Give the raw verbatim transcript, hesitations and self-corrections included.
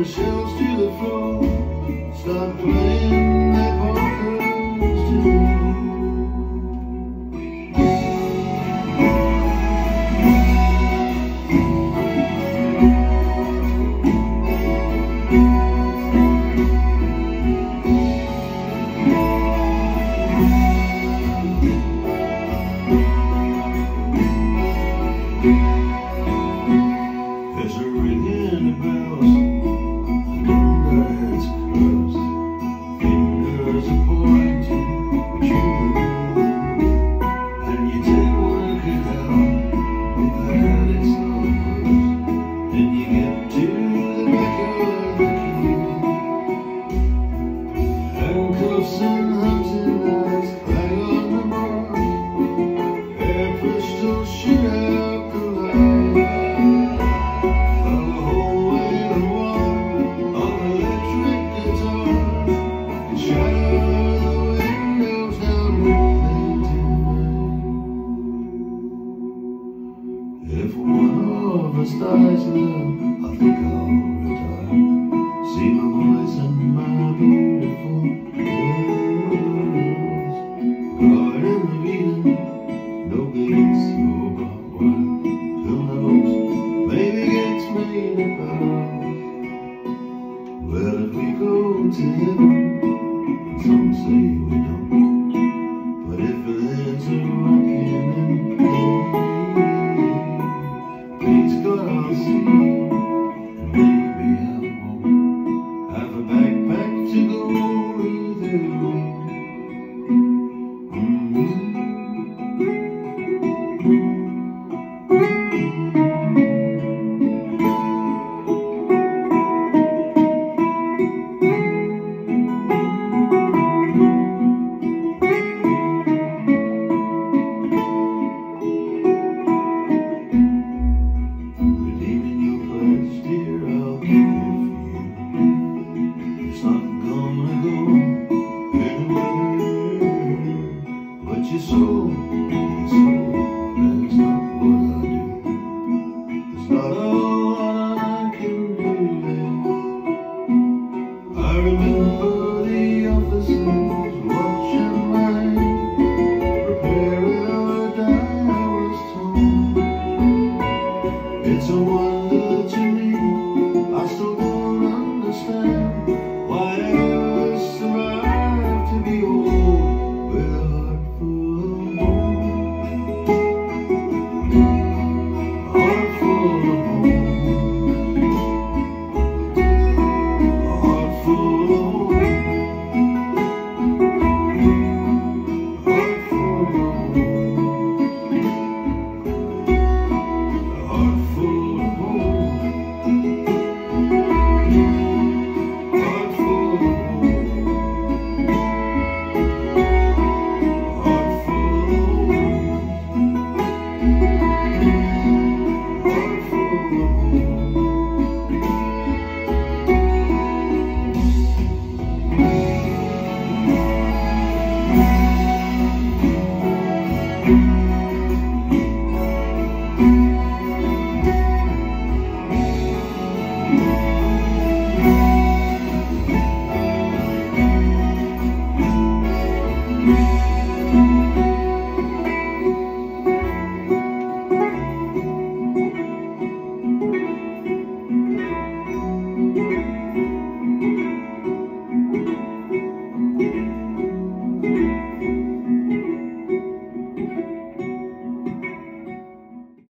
the shelves to the floor, start playing their polkas to me. There's a ring in the bells, thunder heads close, fingers are pointing at you, and you take work it out, that it's not close. Then you get to the back of the queue, handcuffs and hunting knives hang on the bar, air pistols shoot out the light. If one of us dies now, I think I'll retire. See my boys and my beautiful girls. Garden of Eden, no gates, no barbed wire. Who knows, maybe gets made about. Well, if we go to heaven, some say we don't. But if there's a rockin' and please God, I'll see, and maybe I won't have a backpack to go either way. Mm-hmm. Your soul, your soul, that's not what I do. It's not a lot I can do there. I remember the officers watching mine, preparing our die was torn. It's a wonder to me, I still don't understand why I survived to be old with a heart full of home. Heart full of home. Heart full of home. Heart full of home. Heart full of home.